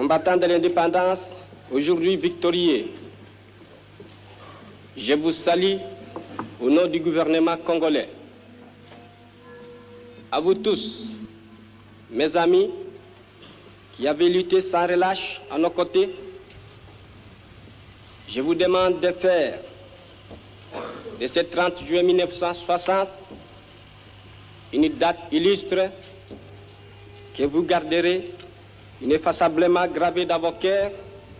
combattants de l'indépendance, aujourd'hui victorieux, je vous salue au nom du gouvernement congolais. À vous tous, mes amis, qui avez lutté sans relâche à nos côtés, je vous demande de faire de ce 30 juin 1960 une date illustre que vous garderez ineffaçablement gravée dans vos cœurs,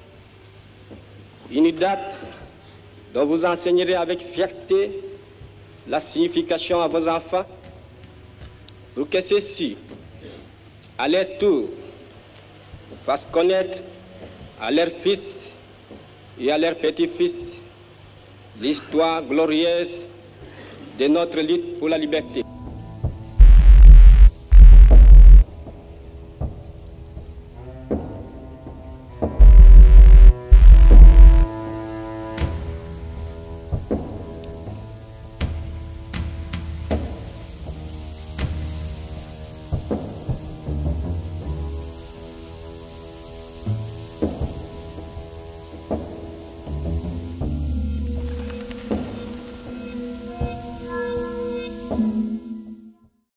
une date dont vous enseignerez avec fierté la signification à vos enfants, pour que ceux-ci, à leur tour, fassent connaître à leurs fils et à leurs petits-fils l'histoire glorieuse de notre lutte pour la liberté.